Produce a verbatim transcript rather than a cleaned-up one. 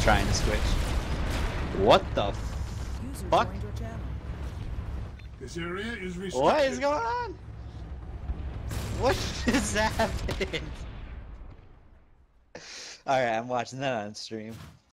trying to switch. What the fuck? This area is restricted. What is going on? What just happened? Alright, I'm watching that on stream.